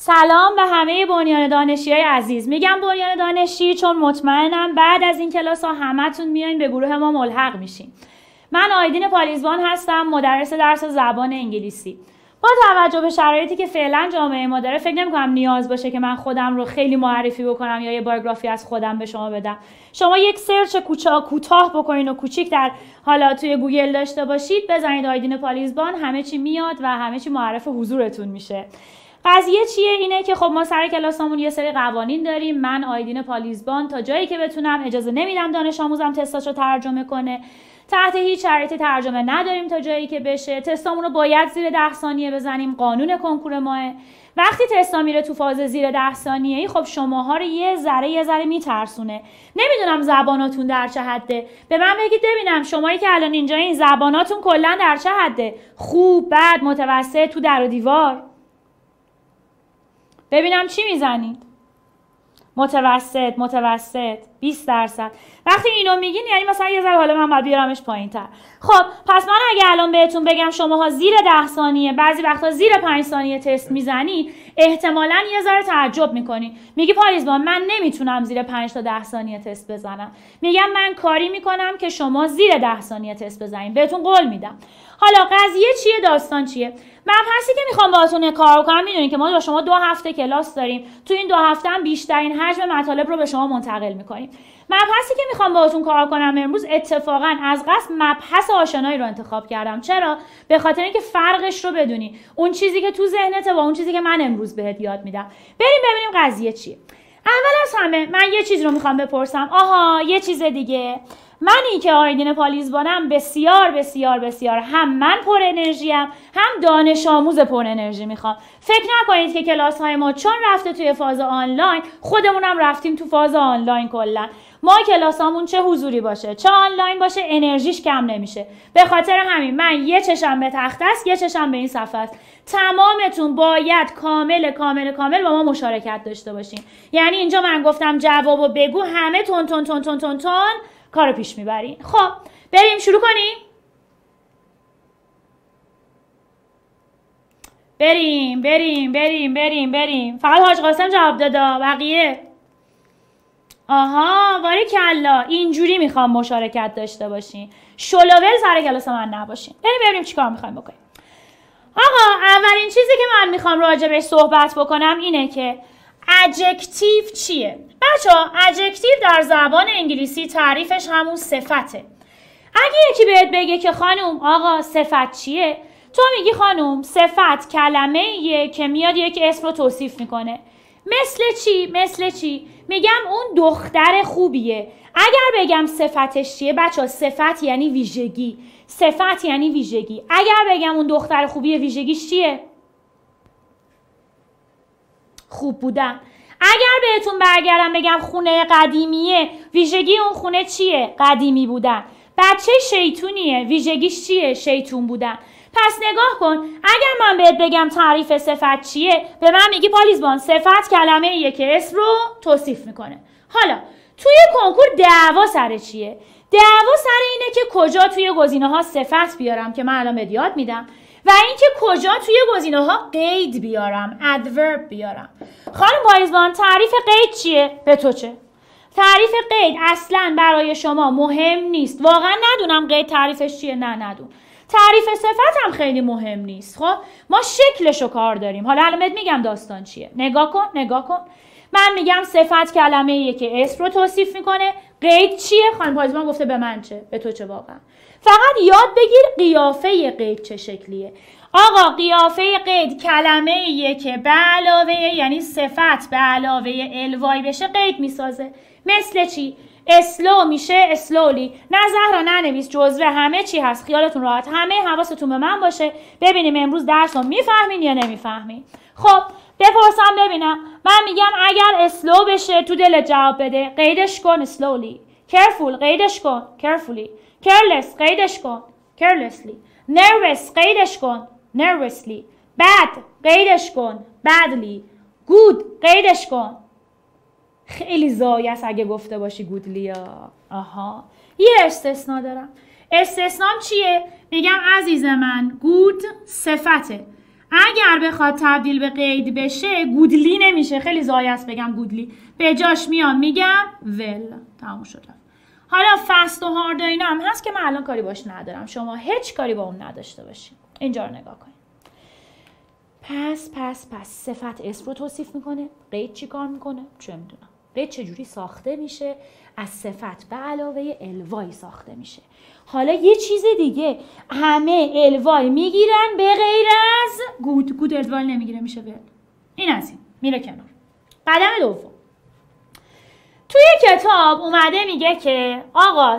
سلام به همه بنیان دانشیای عزیز. میگم بنیان دانشی چون مطمئنم بعد از این کلاس ها همتون میایین به گروه ما ملحق میشین. من آیدین پالیزبان هستم، مدرس درس زبان انگلیسی. با توجه به شرایطی که فعلا جامعه ما داره فکر نمی‌کنم نیاز باشه که من خودم رو خیلی معرفی بکنم یا یه بایوگرافی از خودم به شما بدم. شما یک سرچ کوتاه بکنین و کوچیک در حالا توی گوگل داشته باشید، بزنید آیدین پالیزبان، همه چی میاد و همه چی معرف حضورتون میشه. قضیه چیه؟ اینه که خب ما سر کلاسمون یه سری قوانین داریم. من آیدین پالیزبان تا جایی که بتونم اجازه نمیدم دانش آموزم تستاشو ترجمه کنه. تحت هیچ شرایطی ترجمه نداریم تا جایی که بشه. تستامون رو باید زیر 10 ثانیه بزنیم، قانون کنکور ماه. وقتی تستا میره تو فاز زیر 10 ثانیه‌ای خب شماها رو یه ذره میترسونه. نمیدونم زباناتون در چه حده. به من بگید ببینم شمایی که الان اینجا این زباناتون کلا در چه حده؟ خوب، بد، متوسط، تو در و دیوار؟ ببینم چی میزنید؟ متوسط 20%. وقتی اینو میگین یعنی مثلا یه ذره حالا من باید بیارمش پایین‌تر. خب پس من اگه الان بهتون بگم شماها زیر 10 ثانیه، بعضی وقتا زیر 5 ثانیه تست میزنی، احتمالاً یه ذره تعجب میکنی. میگی پالیزبان من نمیتونم زیر 5 تا 10 ثانیه تست بزنم. میگم من کاری میکنم که شما زیر 10 ثانیه تست بزنید. بهتون قول میدم. حالا قضیه چیه؟ داستان چیه؟ مبحثی که میخوام باهاتون کار کنم میدونین که ما با شما 2 هفته کلاس داریم. تو این 2 هفته هم بیشترین حجم مطالب رو به شما منتقل میکنیم. مبحثی که میخوام باهاتون کار کنم امروز اتفاقا از قصد مبحث آشنایی رو انتخاب کردم. چرا؟ به خاطر اینکه فرقش رو بدونی. اون چیزی که تو ذهنته با اون چیزی که من امروز بهت یاد میدم. بریم ببینیم قضیه چیه. اول از همه من یه چیز رو میخوام بپرسم. آها، یه چیز دیگه. منی که آیدین پالیزبانم بسیار هم من پر انرژیم، هم دانش آموز پر انرژی میخوام. فکر نکنید که کلاس های ما چون رفته توی فاز آنلاین، خودمونم رفتیم تو فاز آنلاین کلا. ما کلاسامون چه حضوری باشه چه آنلاین باشه انرژیش کم نمیشه. به خاطر همین من یه چشم به تخته است، یه چشم به این صفحه است. تمامتون باید کامل با ما مشارکت داشته باشین. یعنی اینجا من گفتم جوابو بگو، همه تون کارو پیش میبرین. خب بریم شروع کنیم. بریم. فقط حاج قاسم جواب دادا، بقیه آها باریکلا. اینجوری میخوام مشارکت داشته باشین، شلوول سر کلاس من نباشین. بریم چیکار میخوایم بکنیم. آقا اولین چیزی که من میخوام راجبش صحبت بکنم اینه که ادجکتیو چیه؟ بچه‌ها ادجکتیو در زبان انگلیسی تعریفش همون صفته. اگه یکی بهت بگه که خانم آقا صفت چیه؟ تو میگی خانم صفت کلمه‌ایه که میاد یک اسم رو توصیف میکنه. مثل چی؟ میگم اون دختر خوبیه. اگر بگم صفتش چیه؟ بچه‌ها صفت یعنی ویژگی. اگر بگم اون دختر خوبیه ویژگیش چیه؟ خوب بودن. اگر بهتون برگردم بگم خونه قدیمیه، ویژگی اون خونه چیه؟ قدیمی بودن. بچه شیطونیه، ویژگیش چیه؟ شیطون بودن. پس نگاه کن، اگر من بهت بگم تعریف صفت چیه، به من میگی پالیزبان صفت کلمه ایه که اسم رو توصیف میکنه. حالا توی کنکور دعوا سر چیه؟ دعوا سر اینه که کجا توی گزینه‌ها صفت بیارم که من الان بهت یاد میدم و اینکه کجا توی گزینه‌ها قید بیارم، ادورب بیارم. خانم پالیزبان تعریف قید چیه؟ به تو چه؟ تعریف قید اصلاً برای شما مهم نیست. واقعا ندونم قید تعریفش چیه. ندون. تعریف صفت هم خیلی مهم نیست. خب ما شکلشو کار داریم. حالا الان بهت میگم داستان چیه. نگاه کن. من میگم صفت کلمه‌ایه که اسم رو توصیف میکنه. قید چیه؟ خانم پالیزبان گفته به من چه؟ به تو چه واقعا؟ فقط یاد بگیر قیافه قید چه شکلیه. آقا قیافه قید کلمه ایه که به علاوه یعنی صفت به علاوه الوای بشه قید میسازه. مثل چی؟ اسلو میشه اسلولی. نه زهرا ننویس، جزوه همه چی هست، خیالتون راحت. همه حواستون به من باشه. ببینیم امروز درس رو میفهمین یا نمیفهمین. خب بپرسم ببینم. من میگم اگر اسلو بشه تو دلت جواب بده. قیدش کن slowly. careful قیدش کن carefully. careless قیدش کن carelessly. nervous قیدش کن nervously. bad قیدش کن badly. good قیدش کن. خیلی زایه است اگه گفته باشی گودلیا. آها یه استثناء دارم. استثنام چیه؟ میگم عزیز من گود صفته. اگر بخواد تبدیل به قید بشه گودلی نمیشه، خیلی زایه است بگم گودلی، به جاش میام میگم ول. تموم شد. حالا فست و هارد و اینا هم هست که من الان کاری باش ندارم، شما هیچ کاری با اون نداشته باشید. اینجا رو نگاه کنید. پس صفت اسم رو توصیف میکنه. قید چی کار میکنه؟ چه میدونم. قید چجوری ساخته میشه؟ از صفت به علاوه الوای ساخته میشه. حالا یه چیز دیگه، همه الوای میگیرن به غیر از گود الوای نمیگیره، میشه ول. این از این میره کنار. قدم دوم، توی کتاب اومده میگه که آقا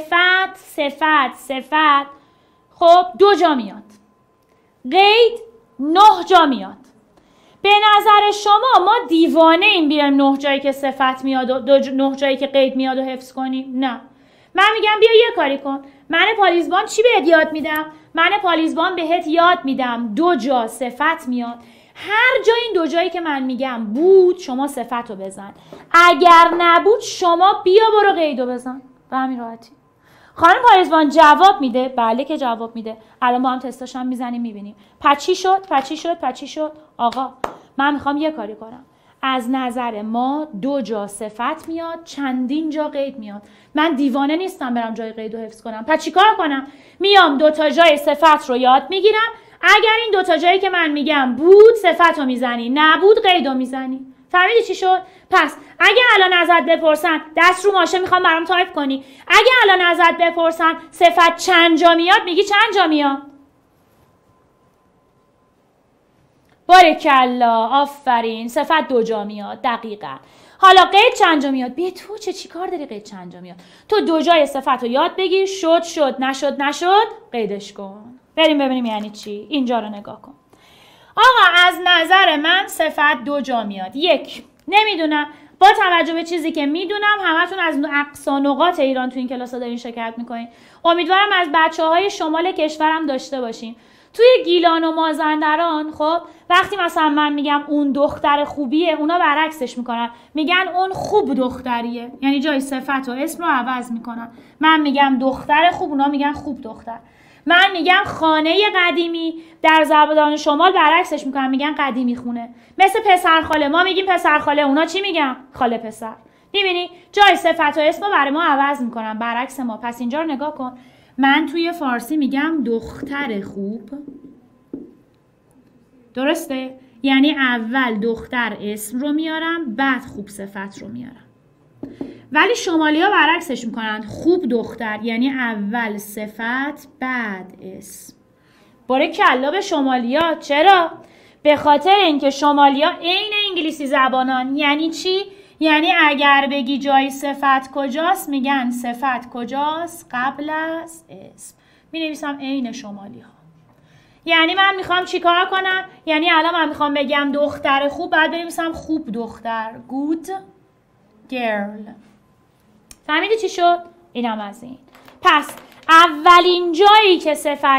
صفت خب 2 جا میاد، قید 9 جا میاد. به نظر شما ما دیوانه این بیایم 9 جایی که صفت میاد و 9 جایی که قید میاد و حفظ کنیم؟ نه. من میگم بیا یه کاری کن، من پالیزبان چی بهت یاد میدم؟ من پالیزبان بهت یاد میدم 2 جا صفت میاد، هر جا این 2 جایی که من میگم بود شما صفت رو بزن، اگر نبود شما بیا برو قیدو بزن. به همین راحتی. خانم پالیزبان جواب میده؟ بله که جواب میده. الان با هم تستاش هم میزنیم میبینیم. پس چی شد؟ آقا من میخوام یه کاری کنم، از نظر ما 2 جا صفت میاد، چندین جا قید میاد. من دیوانه نیستم برم جای قید رو حفظ کنم. پس چیکار کنم؟ میام 2 تا جای صفت رو یاد میگیرم، اگر این 2 تا جایی که من میگم بود صفت رو میزنی، نبود قید رو میزنی. فهمیدی چی شد؟ پس اگه الان ازت بپرسن، دست رو ماشه میخوام برام تایپ کنی، اگه الان ازت بپرسن صفت چند جا میاد، میگی چند جا میاد؟ بارکالله، آفرین، صفت 2 جا میاد. دقیقاً. حالا قید چند جا میاد؟ بیا تو چی کار داری قید چند جا میاد؟ تو 2 جای صفت رو یاد بگیر، شد، نشد قیدش کن. بریم ببینیم یعنی چی. اینجا رو نگاه کن. آقا از نظر من صفت 2 جا میاد. 1 نمیدونم، با توجه به چیزی که میدونم همتون از اقصا نقاط ایران تو این کلاس ها دارین شرکت میکنین. امیدوارم از بچه‌های شمال کشورم داشته باشین. توی گیلان و مازندران خب وقتی مثلا من میگم اون دختر خوبیه، اونا برعکسش میکنن، میگن اون خوب دختریه، یعنی جای صفت و اسم رو عوض میکنن. من میگم دختر خوب، اونا میگن خوب دختر. من میگم خانه قدیمی، در زبان شمال برعکسش میکنن، میگن قدیمی خونه. مثل پسر خاله، ما میگیم پسر خاله، اونا چی میگن؟ خاله پسر. میبینی جای صفت و اسم رو برای ما عوض میکنن، برعکس ما. پس اینجا رو نگاه کن، من توی فارسی میگم دختر خوب، درسته؟ یعنی اول دختر اسم رو میارم، بعد خوب صفت رو میارم. ولی شمالی ها برعکسش میکنن، خوب دختر یعنی اول صفت بعد اسم. بارکالله به شمالی ها. چرا؟ به خاطر اینکه شمالی ها عین انگلیسی زبانان. یعنی چی؟ یعنی اگر بگی جای صفت کجاست، میگن صفت کجاست قبل از اسم. می نویسم عین شمالی ها. یعنی من میخوام چیکار کنم؟ یعنی الان من میخوام بگم دختر خوب، بعد بنویسم خوب دختر، good girl. فهمیدی چی شد؟ اینم از این. پس اولین جایی که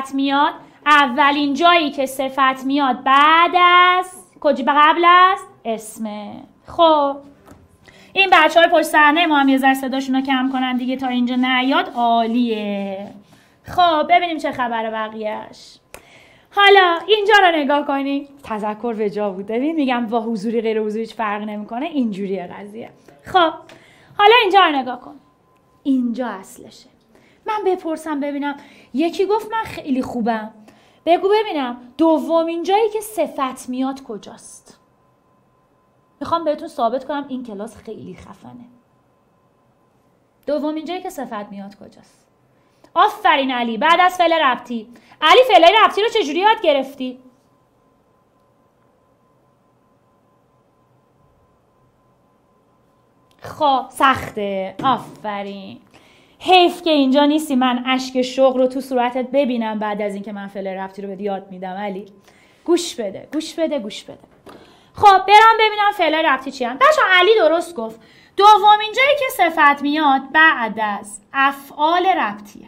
صفت میاد بعد از قبل از اسمه. خب این بچه‌های پشت صحنه ما هم یه ذره صداشون رو کم کنن دیگه تا اینجا نیاد. عالیه. خب ببینیم چه خبره بقیه‌اش. حالا اینجا رو نگاه کنی. تذکر به جا بود. ببین میگم با حضوری غیر حضوری هیچ فرق نمیکنه، اینجوریه قضیه. خب حالا اینجا رو نگاه کن. اینجا اصلشه. من بپرسم ببینم، یکی گفت من خیلی خوبم، بگو ببینم دومین جایی که صفت میاد کجاست؟ میخوام بهتون ثابت کنم این کلاس خیلی خفنه. دومین جایی که صفت میاد کجاست؟ آفرین علی. بعد از فعل ربطی. علی فعل ربطی رو چجوری یاد گرفتی؟ خب سخته. آفرین. حیف که اینجا نیستی من اشک شوق رو تو صورتت ببینم بعد از اینکه من فعل ربطی رو بهت یاد میدم. علی گوش بده. خب برام ببینم فعل ربطی چی هم. بچه‌ها علی درست گفت. دومین جایی که صفت میاد بعد از افعال ربطیه.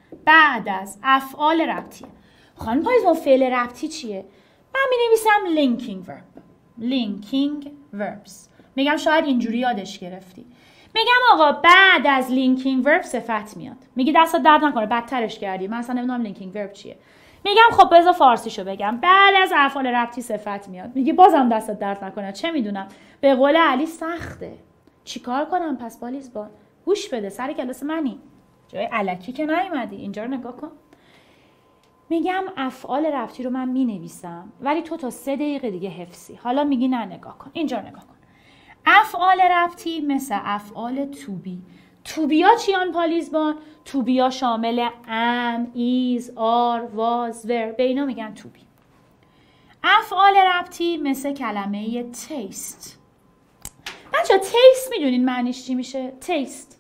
خانم پاییزبان فعل ربطی چیه؟ من می‌نویسم linking verbs. میگم شاید اینجوری یادش گرفتی. میگم آقا بعد از linking verb صفت میاد. میگی دست درد نکنه بدترش کردی. من اصلا نمیدونم linking verb چیه. میگم خب بذار فارسیشو بگم. بعد از افعال ربطی صفت میاد. میگه بازم دستت درد نکنه، چه میدونم. به قول علی سخته. چیکار کنم پس پالیزبان؟ گوش بده، سر کلاس منی. جای الکی که نیومدی. اینجا رو نگاه کن. میگم افعال ربطی رو من مینویسم ولی تو تا 3 دقیقه دیگه حفظی. حالا میگی نه نگاه کن. اینجا نگاه کن. افعال ربطی مثل افعال توبی. توبیا چیان پالیزبان؟ توبیا شامل ام، ایز، آر، واز، ور. به اینا میگن توبی. افعال ربطی مثل کلمه تیست. بچه تیست میدونین معنیش چی میشه؟ تیست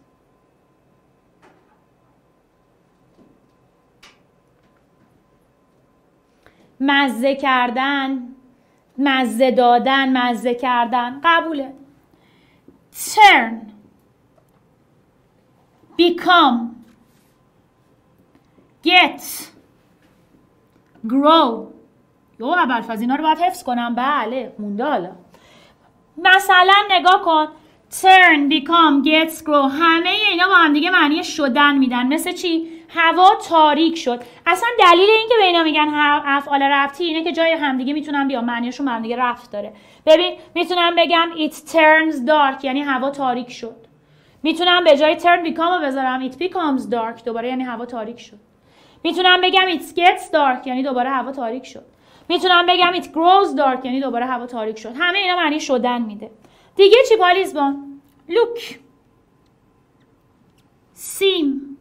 مزه کردن، مزه دادن، مزه کردن. قبوله. turn، become، get، grow. یو ابوالفضل اینا رو باید حفظ کنم. بله مونده. حالا مثلا نگاه کن. turn، become، get، grow. همه اینا با هم دیگه معنی شدن میدن. مثل چی؟ هوا تاریک شد. اصلا دلیل این که به اینا میگن افعال ربطی اینه که جای همدیگه میتونن بیان، معنیشون با هم دیگه ربط داره. ببین میتونم بگم it turns dark یعنی هوا تاریک شد. میتونم به جای turn become رو بذارم it becomes dark دوباره یعنی هوا تاریک شد. میتونم بگم it gets dark یعنی دوباره هوا تاریک شد. میتونم بگم it grows dark یعنی دوباره هوا تاریک شد. همه اینا معنی شدن میده. دیگه چی پالیزبان؟ look، seem،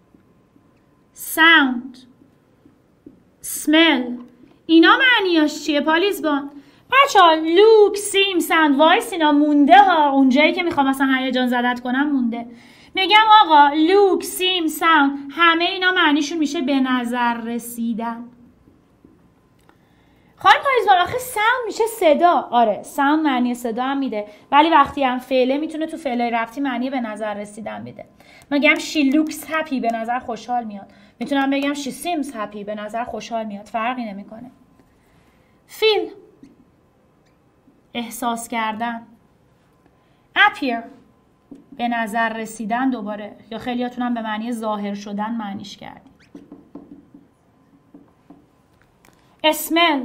sound، smell. اینا معنیاش چیه پالیزبان؟ بچه‌ها look، seem، sound، وایس اینا مونده ها. اونجایی که میخوام مثلا هیجان زدت کنم مونده. میگم آقا look، seem، sound همه اینا معنیشون میشه به نظر رسیدن. خواهیم پالیزبان آخه sound میشه صدا. آره sound معنی صدا هم میده ولی وقتی هم فعله میتونه تو فعلای ربطی معنی به نظر رسیدن میده. میگم she looks happy به نظر خوشحال میاد. میتونم بگم she seems happy به نظر خوشحال میاد. فرقی نمیکنه. feel احساس کردن. appear به نظر رسیدن دوباره یا خیلیاتون هم به معنی ظاهر شدن معنیش کردیم. smell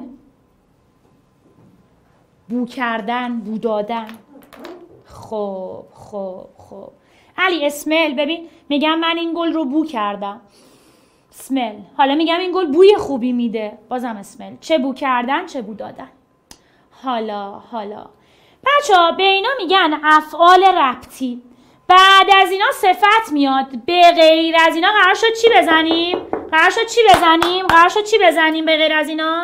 بو کردن، بو دادن. خب علی اسمل ببین میگم من این گل رو بو کردم. اسمل. حالا میگم این گل بوی خوبی میده. بازم اسمل. چه بو کردن چه بو دادن. حالا بچه‌ها به اینا میگن افعال ربطی. بعد از اینا صفت میاد. به غیر از اینا قرار شد چی بزنیم؟ به غیر از اینا؟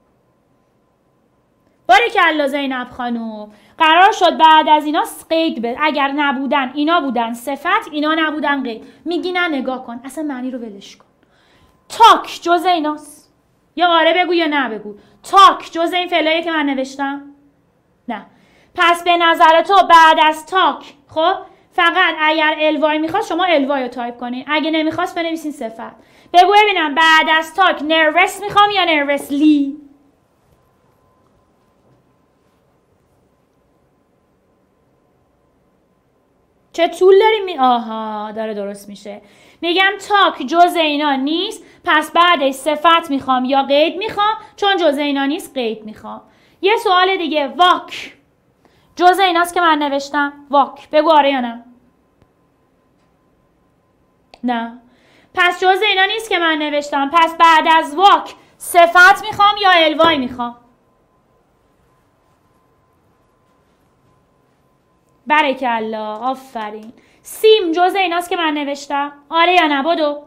بارکالله زینب خانوم. قرار شد بعد از اینا قید بده. اگر نبودن اینا بودن صفت، اینا نبودن قید. میگی نه نگاه کن اصلا معنی رو ولش کن. تاک جز ایناست. یا آره بگو یا نه بگو. تاک جز این فعلایی که من نوشتم؟ نه. پس به نظر تو بعد از تاک خب فقط اگر الوای میخواد شما الوای رو تایپ کنین. اگه نمیخواست بنویسین صفت. بگو ببینم بعد از تاک نروس میخوام یا نروسلی؟ چه طول داریم آها داره درست میشه. میگم تاک جز اینا نیست پس بعدش صفت میخوام یا قید میخوام. چون جز اینا نیست قید میخوام. یه سوال دیگه. واک جز ایناست که من نوشتم؟ واک بگو آره یا نه؟ نه. پس جز اینا نیست که من نوشتم. پس بعد از واک صفت میخوام یا الوای میخوام؟ بارکالله آفرین. سیم جز ایناست که من نوشتم؟ آره یا نه؟ بدو.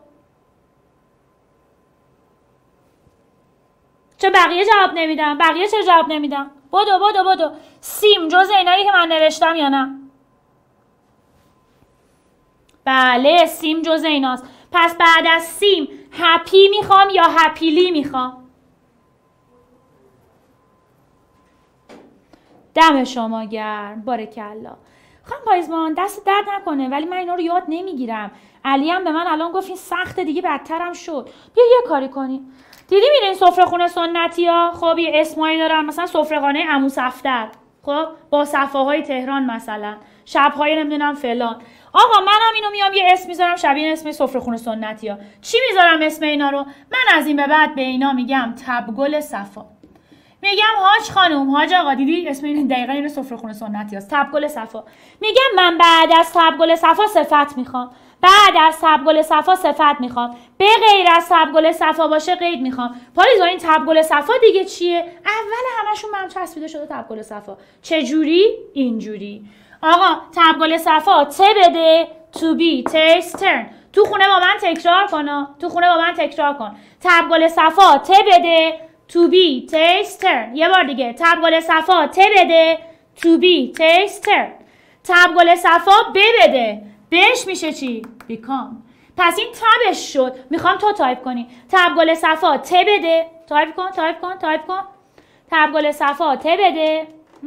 چه بقیه جواب نمیدم؟ بقیه چه جواب نمیدم؟ بدو. سیم جز اینایی که من نوشتم یا نه؟ بله سیم جز ایناست. پس بعد از سیم هپی میخوام یا هپیلی میخوام؟ دم شما گرم. بارکالله. خانم پایزمان دست درد نکنه ولی من اینا رو یاد نمیگیرم. علی هم به من الان گفت این سخته دیگه بدترم شد. بیا یه کاری کنیم. دیدی میرین سفره خونه سنتی ها؟ خب یه اسمایی دارن مثلا سفره خانه عمو صفدر. خب با صفاهای تهران مثلا شب‌های نمیدونم فلان. آقا منم اینو میام یه اسم میذارم شبیه اسم سفره خونه سنتی‌ها. چی میذارم اسم اینا رو؟ من از این به بعد به اینا میگم تبگل صفا. میگم حاج خانم، حاج آقا، دیدی اسم این دقیقاً این سفره خونه سنتی هست، تبگل صفا. میگم من بعد از تبگل صفا صفت میخوام. بعد از تبگل صفا صفت میخوام. به غیر از تبگل صفا باشه قید میخوام. پالیزا این تبگل صفا دیگه چیه؟ اول همشون من چسبیده شده تبگل صفا. چه جوری؟ اینجوری. آقا تبگل صفا ت بده to be taste turn. تو خونه با من تکرار کن. تو خونه با من تکرار کن. تبگل صفا ت بده to be taste turn. یه بار دیگه. تبگل صفا ت بده to be taste turn. تبگل صفا ب بده. بهش میشه چی؟ become. پس این تبش شد. میخوام تو تایپ کنی. تبگل صفا ت بده. تایپ کن تایپ کن تایپ کن. تبگل صفا ت بده.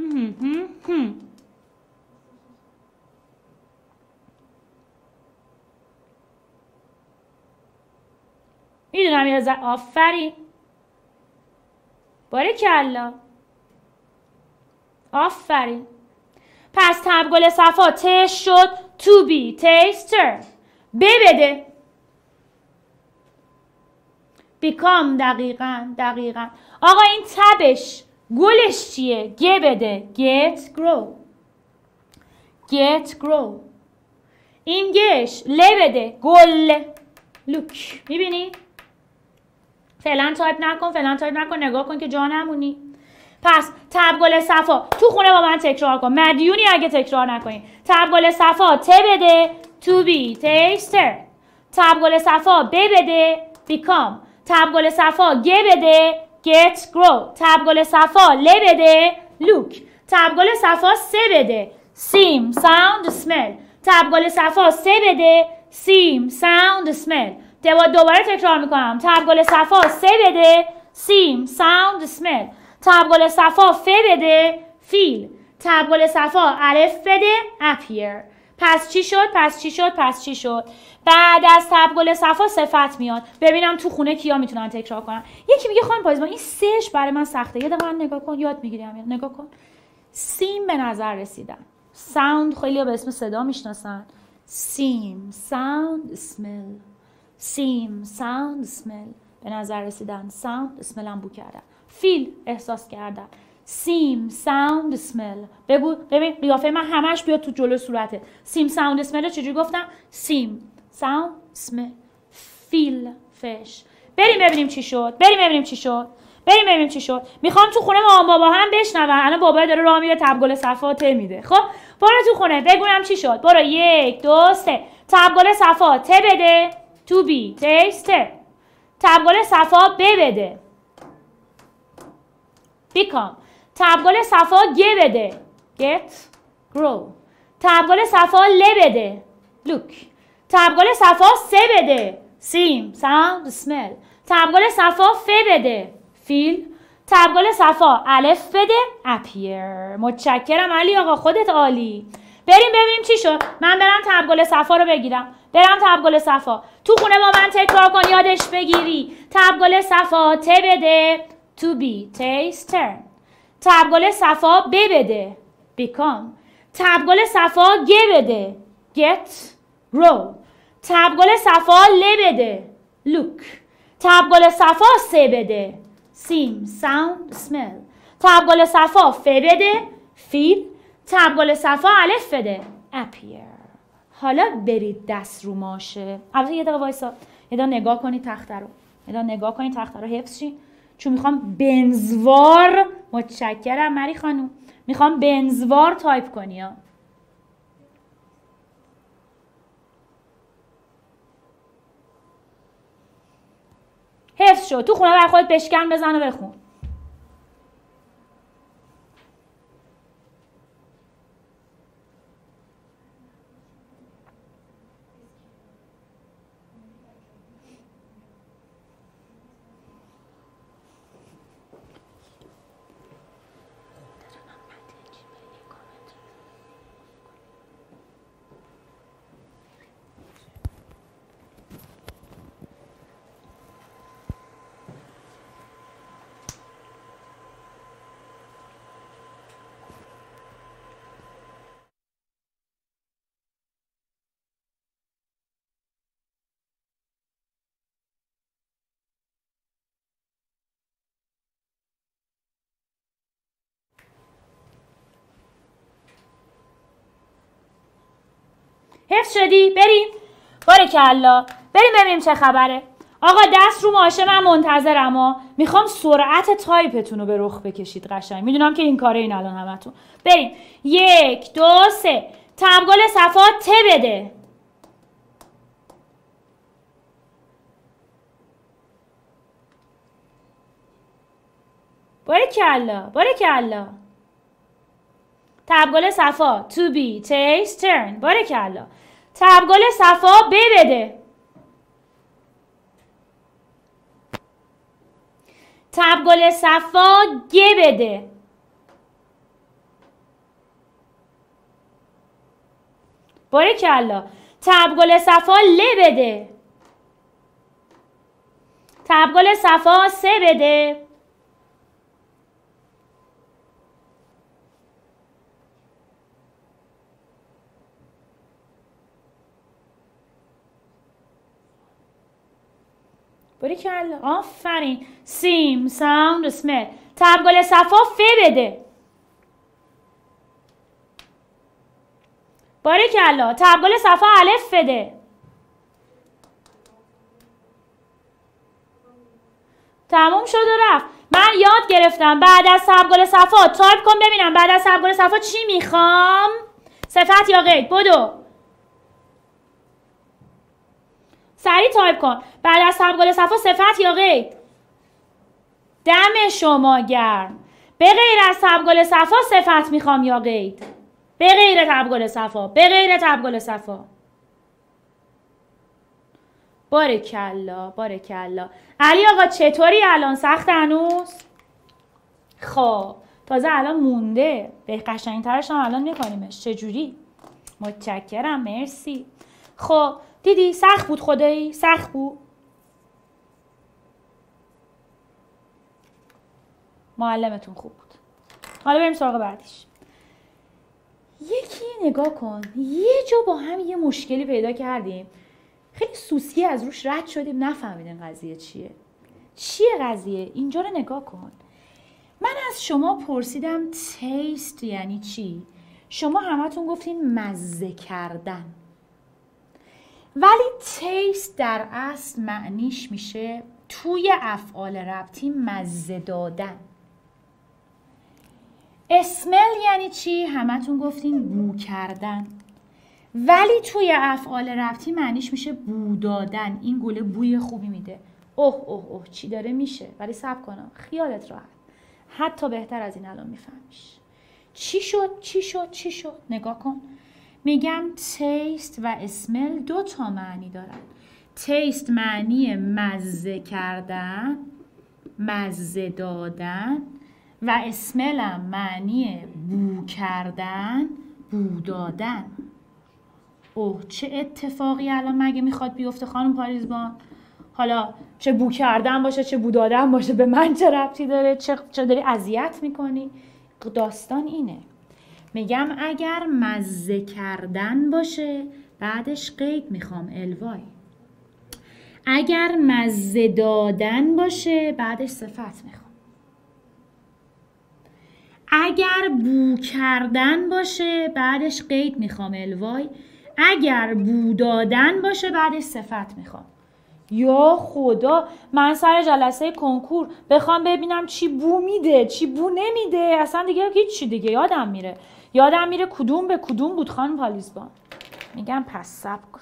میدونم یه آفرین. باریکلا. آفرین. پس تبگل صفا ت شد to be taster. بده. become. دقیقاً. آقا این تبش گلش چیه؟ گ بده. get grow. این گش ل بده. گل. لوک. میبینی؟ فعلا تایپ نکن. نگاه کن که جا نمونی. پس تبگل صفا تو خونه با من تکرار کن. مدیونی اگه تکرار نکنی. تبگل صفا ت بده to be taster. تبگل صفا ب بده become. تبگل صفا گ بده get grow. تبگل صفا ل بده look. تبگل صفا س بده seem sound smell. تبگل صفا س بده seem sound smell. دوباره تکرار میکنم. تبگل صفا س بده seem sound smell. تبگل صفا ف بده feel. تبگل صفا الف بده appear. پس چی شد؟ بعد از تبگل صفا صفت میاد. ببینم تو خونه کیا میتونن تکرار کنن. یکی میگه خانم پایزبان این سهش برای من سخته. یه دقیقه من نگاه کن، یاد میگیرم. نگاه کن. سیم به نظر رسیدن. ساوند خیلی به اسم صدا میشناسن. سیم sound smell. سیم sound smell به نظر رسیدن. sound smell هم بو کردن. feel احساس کردن. سیم sound smell. بگو ببین قیافه من همش بیاد تو جلو صورته. سیم sound smell رو چجوری گفتم؟ سیم sound smell feel fish. بریم ببینیم چی شد. میخوام تو خونه مامان بابا هم بشنون. الان بابا داره راه میره تبگل صفا ت میده. خب برو تو خونه بگویم چی شد. برو 1 2 3. تبگل صفا ت بده to be taster. تبگل صفا ب بده become. تبگل صفا گ بده get grow. تبگل صفا ل بده look. تبگل صفا س بده seem sound smell. تبگل صفا ف بده feel. تبگل صفا الف بده appear. متشکرم علی آقا، خودت عالی. بریم ببینیم چی شد. من برم تبگل صفا رو بگیرم. تبگل صفا تو خونه با من تکرار کن یادش بگیری. تبگل صفا ت بده to be taster. تبگل صفا ب بده become. تبگل صفا گ بده get grow. تبگل صفا ل بده look. تبگل صفا س بده seem sound smell. تبگل صفا ف بده feel. تبگل صفا الف بده appear. حالا برید دست رو ماشه. البته یه دقیقه وایسا. یه دقیقه نگاه کنید تخته رو. حفظ شین. چون میخوام بنزوار. متشکرم مری خانوم. میخوام بنزوار تایپ کنی ها. حفظ شد. تو خونه بر خودت بشکن بزن و بخون. حفظ شدی؟ بریم بارکالله، بریم ببینیم چه خبره. آقا دست رو ماشه، من منتظرم ها. میخوام سرعت تایپتون رو به رخ بکشید قشنگ. میدونم که این کاره این الان همتون. بریم 1 2 3. تبگل صفا ت بده. بارکالله. تبگل صفا to be taste turn. بارکالله. تبگل صفا ب بده. تبگل صفا گ بده. بارکالله. تبگل صفا ل بده. تبگل صفا س بده. بارکالله. آفرین. سیم ساوند اسمل. تبگل صفا ف بده. بارکالله. تبگل صفا الف بده. تموم شد و رفت. من یاد گرفتم بعد از تبگل صفا تایپ کن ببینم بعد از تبگل صفا چی میخوام. صفت یا قید؟ بدو سریع تایپ کن. بعد از تبگل صفا صفت یا قید؟ دم شما گرم. به غیر از تبگل صفا صفت میخوام یا قید؟ به غیر تبگل صفا. به غیر تبگل صفا. بارکالله. علی آقا چطوری الان؟ سخت هنوز؟ خب تازه الان مونده. به قشنگترش هم الان میکنیمش. چجوری؟ متشکرم مرسی. خب دیدی سخت بود خدایی؟ سخت بود. معلمتون خوب بود. حالا بریم سراغ بعدیش. یکی نگاه کن. یه جا با هم یه مشکلی پیدا کردیم. خیلی سوسکی از روش رد شدیم نفهمیدیم قضیه چیه. چیه قضیه؟ اینجا رو نگاه کن. من از شما پرسیدم تیست یعنی چی؟ شما همتون گفتین مزه کردن. ولی تیست در اصل معنیش میشه توی افعال ربطی مزه دادن. اسمل یعنی چی؟ همتون گفتین بو کردن. ولی توی افعال ربطی معنیش میشه بو دادن. این گله بوی خوبی میده. اوه چی داره میشه؟ ولی صبر کنم خیالت راحت. حتی بهتر از این الان میفهمیش. چی شد؟ نگاه کن. میگم تیست و اسمل 2 تا معنی دارن. تیست معنی مزه کردن، مزه دادن و اسمل هم معنی بو کردن، بو دادن. اوه چه اتفاقی الان مگه میخواد بیفته خانم پالیزبان؟ حالا چه بو کردن باشه چه بو دادن باشه به من چه ربطی داره؟ چه داری اذیت میکنی؟ داستان اینه. میگم اگر مزه کردن باشه بعدش قید میخوام الوای. اگر مزه دادن باشه بعدش صفت میخوام. اگر بو کردن باشه بعدش قید میخوام الوای. اگر بو دادن باشه بعدش صفت میخوام. یا خدا من سر جلسه کنکور بخوام ببینم چی بو میده چی بو نمیده اصلا دیگه هیچی دیگه یادم میره کدوم به کدوم بود خانم پالیزبان. میگم پس صبر کن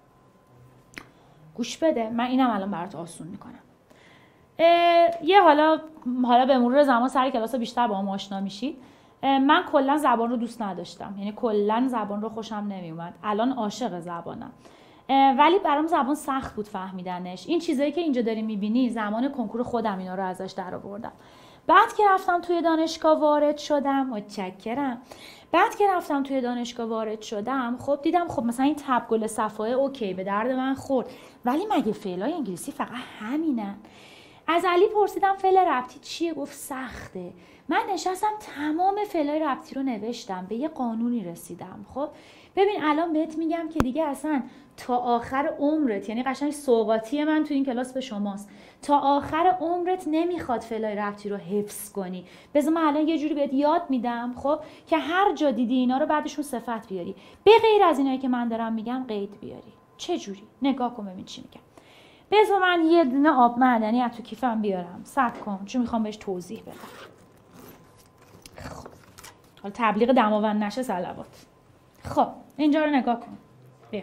گوش بده من اینم الان برات آسون میکنم. یه حالا به مرور زمان سر کلاس بیشتر با هم آشنا میشید. من کلا زبان رو دوست نداشتم. یعنی کلا زبان رو خوشم نمیومد. الان عاشق زبانم. ولی برام زبان سخت بود فهمیدنش. این چیزایی که اینجا داری میبینی زمان کنکور خودم اینا رو ازش در آوردم. بعد که رفتم توی دانشگاه وارد شدم متشکرم. خب دیدم خب مثلا این تبگل صفحه اوکی به درد من خورد. ولی مگه فعلای انگلیسی فقط همینن؟ از علی پرسیدم فعل ربطی چیه؟ گفت سخته. من نشستم تمام فعلای ربطی رو نوشتم، به یه قانونی رسیدم. خب ببین الان بهت میگم که دیگه اصلا تا آخر عمرت، یعنی قشنگ سوغاتی من تو این کلاس به شماست، تا آخر عمرت نمیخواد فعلای ربطی رو حفظ کنی. بذار من الان یه جوری بهت یاد میدم خب که هر جا دیدی اینا رو بعدشون صفت بیاری، به غیر از اینایی که من دارم میگم قید بیاری. چه جوری؟ نگاه کن ببین چی میگم. بذار من یه دونه آب معدنی از تو کیفم بیارم. صبر کن چون میخوام بهش توضیح بدم. خب حالا تبلیغ دماوند نشه صلوات. خب اینجا رو نگاه کن. بیا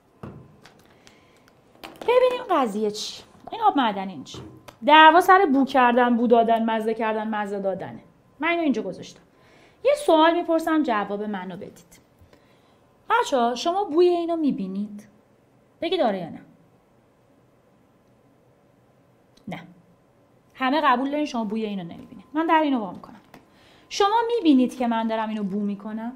ببینیم قضیه چی. این آب معدنی چی؟ دعوا سر بو کردن، بو دادن، مزه کردن، مزه دادنه. من اینو اینجا گذاشتم. یه سوال میپرسم جواب منو بدید. بچه‌ها شما بوی اینو میبینید؟ بگید آره یا نه. نه. همه قبول دارین شما بوی اینو نمیبینید. من در اینو وا میکنم. شما میبینید که من دارم اینو بو میکنم؟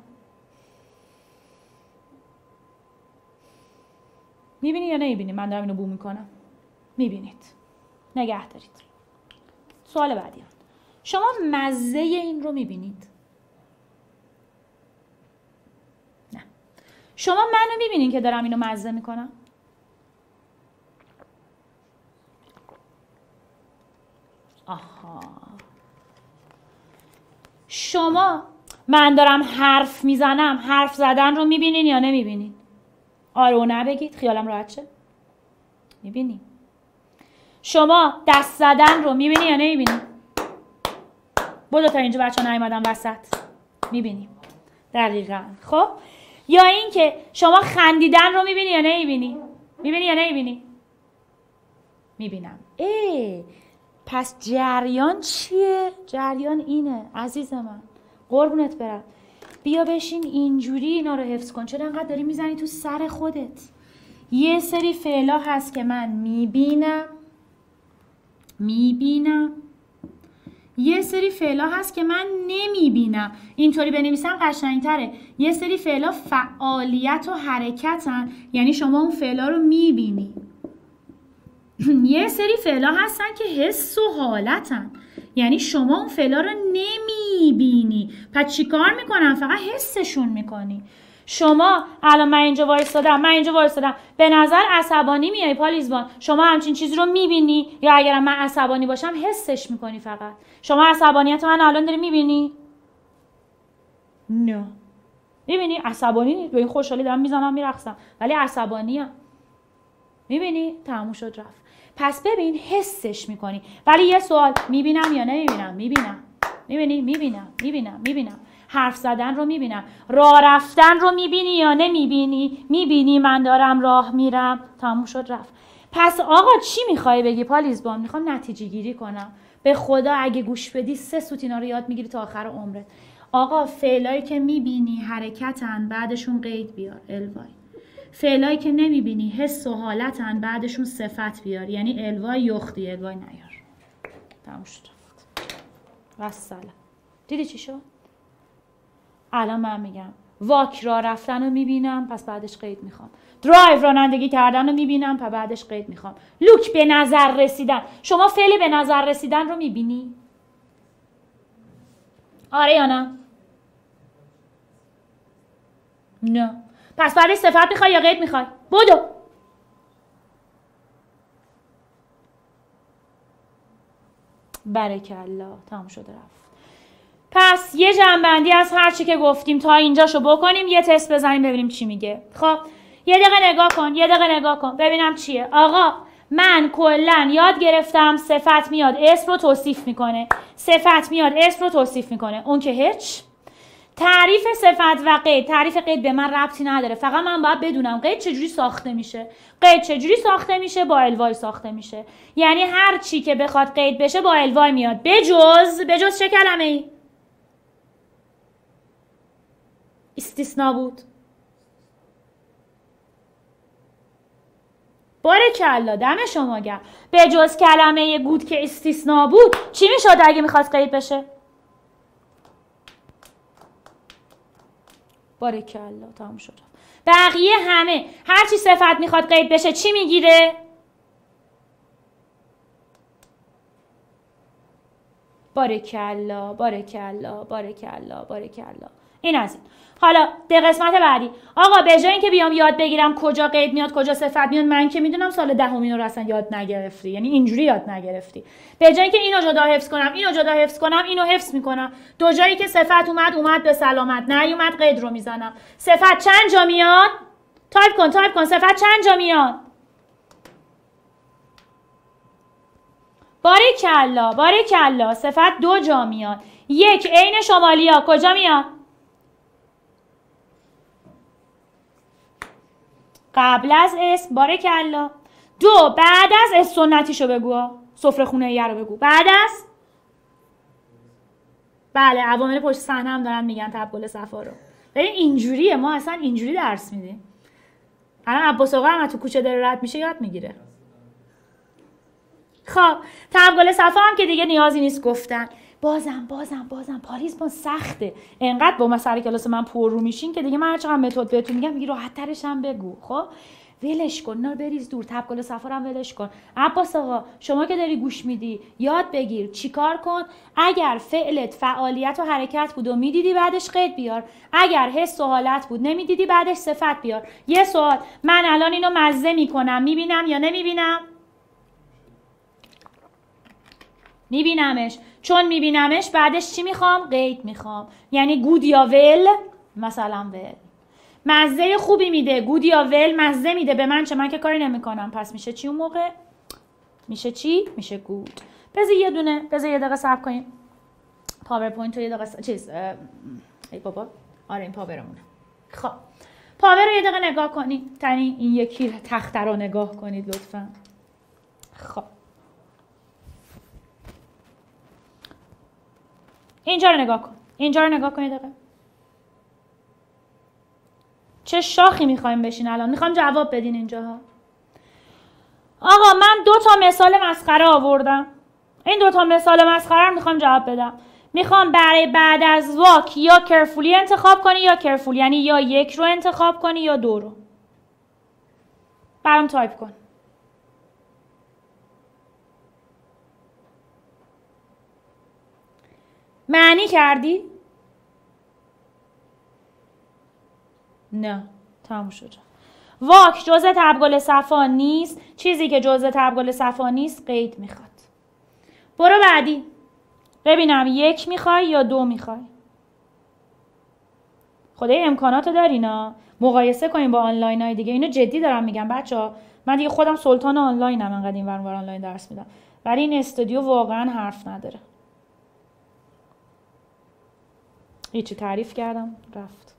میبینید یا نمیبینید من دارم اینو بو میکنم؟ میبینید. نگه دارید. سوال بعدی. شما مزه این رو میبینید؟ نه. شما منو میبینید که دارم اینو مزه میکنم؟ آها. شما من دارم حرف میزنم، حرف زدن رو میبینین یا نمیبینین؟ آره و نه بگید خیالم راحت شه. میبینین. شما دست زدن رو میبینی یا نمیبینی؟ بدو تا اینجا بچه ها نیومدن وسط. میبینیم. دقیقاً. خب یا این که شما خندیدن رو میبینی یا نمیبینی؟ میبینی یا نمیبینی؟ میبینم. پس جریان چیه؟ جریان اینه عزیز من. قربونت برم. بیا بشین اینجوری اینا رو حفظ کن. چرا انقدر داری میزنی تو سر خودت؟ یه سری فعلا هست که من میبینم. یه سری فعلا هست که من نمیبینم. اینطوری بنویسم قشنگتره. یه سری فعلا فعالیت و حرکتن، یعنی شما اون فعلا رو میبینی. یه سری فعلا هستن که حس و حالتن، یعنی شما اون فعلا رو نمیبینی. پس چی کار میکنن؟ فقط حسشون میکنی. شما الان من اینجا وایستادم به نظر عصبانی میای پالیزبان، شما همچین چیزی رو میبینی یا اگرم من عصبانی باشم حسش میکنی؟ فقط شما عصبانیت من الان داری میبینی؟ نه. میبینی؟ عصبانی نیست. به این خوشحالی دارم میزنم میرقصم ولی عصبانیم. میبینی؟ تموم شد رفت. پس ببین حسش میکنی. ولی یه سوال، میبینم یا نمیبینم؟ میبینم. میبینی؟ میبینم. حرف زدن رو میبینم. راه رفتن رو میبینی یا نمیبینی؟ میبینی من دارم راه میرم. تموم شد رفت. پس آقا چی میخوای بگی پالیزبان؟ میخوام نتیجه گیری کنم. به خدا اگه گوش بدی 3 سوت اینا رو یاد میگیری تا آخر عمرت. آقا فعلایی که میبینی حرکتن، بعدشون قید بیار الوای. فعلایی که نمیبینی حس و حالتن، بعدشون صفت بیار، یعنی الوای یختی، الوای نیار. تموم شد رفت. والسلام. دیدی چی شد؟ الان من میگم واک را رفتن رو میبینم، پس بعدش قید میخوام. درایو رانندگی کردن رو میبینم، پس بعدش قید میخوام. لوک به نظر رسیدن. شما فعل به نظر رسیدن رو میبینی؟ آره یا نه؟ نه. پس بعدش صفت میخوای یا قید میخوای؟ بدو. برکالله. تمام شده رفت. پس یه جنبندی از هر چی که گفتیم تا اینجاشو بکنیم، یه تست بزنیم ببینیم چی میگه. خب یه دقیقه نگاه کن ببینم چیه. آقا من کلن یاد گرفتم صفت میاد اسم رو توصیف میکنه. اون که هیچ. تعریف صفت و قید. تعریف قید به من ربطی نداره، فقط من باید بدونم قید چجوری ساخته میشه. با الوای ساخته میشه. یعنی هر چی که بخواد قید بشه با الوای میاد، بجز چه کلمه ای؟ استثناء بود. بارکالله، دم شما گرم. بجز کلمه بود که استثناء بود چی میشد اگه میخواست قید بشه؟ بارکالله. تمام شد. بقیه همه هر چی صفت میخواد قید بشه چی میگیره؟ بارکالله بارکالله بارکالله بارکالله. این از این. حالا به قسمت بعدی. آقا به جای اینکه بیام یاد بگیرم کجا قید میاد کجا صفت میاد، من که میدونم سال دهمین رو اصلا یاد نگرفتی، یعنی اینجوری یاد نگرفتی. به جای اینکه اینو جدا حفظ کنم اینو جدا حفظ کنم، اینو حفظ میکنم. دو جایی که صفت اومد به سلامت، نیومد قید رو میزنم. صفت چند جا میاد؟ تایپ کن صفت چند جا میاد؟ بارکالله بارکالله. صفت 2 جا میاد. 1 عین شمالیا کجا میاد؟ قبل از اسم. بارکالله. 2 بعد از اسم سنتیشو بگو، سفره خونه یه رو بگو. بعد از بله عوامل پشت صحنه هم دارن میگن تب گل صفا رو. ببین اینجوریه، ما اصلا اینجوری درس میدیم. الان عباس آقا هم تو کوچه داره رد میشه یاد میگیره. خب تب گل صفا هم که دیگه نیازی نیست گفتن. بازم پالیزبان سخته. انقدر با مسئله کلاس من پر رو میشین که دیگه من هر چقدر متد بهتون میگم میگی راحت ترش هم بگو. خب ولش کن، اینا رو بریز دور. تب گل صفا هم ولش کن. عباس آقا شما که داری گوش میدی یاد بگیر. چیکار کن؟ اگر فعلت فعالیت و حرکت بود و میدیدی بعدش قید بیار. اگر حس و حالت بود نمیدیدی بعدش صفت بیار. یه سوال، من الان اینو مزه میکنم، میبینم یا نمیبینم؟ میبینمش. چون میبینمش بعدش چی میخوام؟ قید میخوام. یعنی گود یا ول؟ مثلا ول. مزه خوبی میده، گود یا ول مزه میده به من، چه من که کاری نمیکنم. پس میشه چی اون موقع؟ میشه چی؟ میشه گود. بذار یه دقیقه صبر کنیم. پاورپوینت رو یه دقیقه ای بابا. آره این پاورمونه. خب پاور رو یه دقیقه نگاه کنید. این یکی تخته رو نگاه کنید لطفا. خب اینجا رو نگاه کن. اینجا رو نگاه کنید دقیقه. چه شاخی میخوایم بشین الان؟ میخوام جواب بدین اینجاها. آقا من 2 تا مثال مسخره آوردم. این 2 تا مثال مسخره رو میخوام جواب بدم. میخوام برای بعد از واک یا کرفولی انتخاب کنی یا کرفول، یعنی یا 1 رو انتخاب کنی یا 2 رو. برام تایپ کن. معنی کردی؟ نه تموم شد. واک جزء تب گل صفا نیست. چیزی که جزء تب گل صفا نیست قید میخواد. برو بعدی. ببینم 1 میخوای یا 2 میخوای. خدای امکاناتو دارینا. مقایسه کنیم با آنلاین های دیگه. اینو جدی دارم میگم بچه‌ها. من دیگه خودم سلطان آنلاینم، انقدر این ور آنلاین درس میدم. ولی این استودیو واقعا حرف نداره. هیچی تعریف کردم رفت.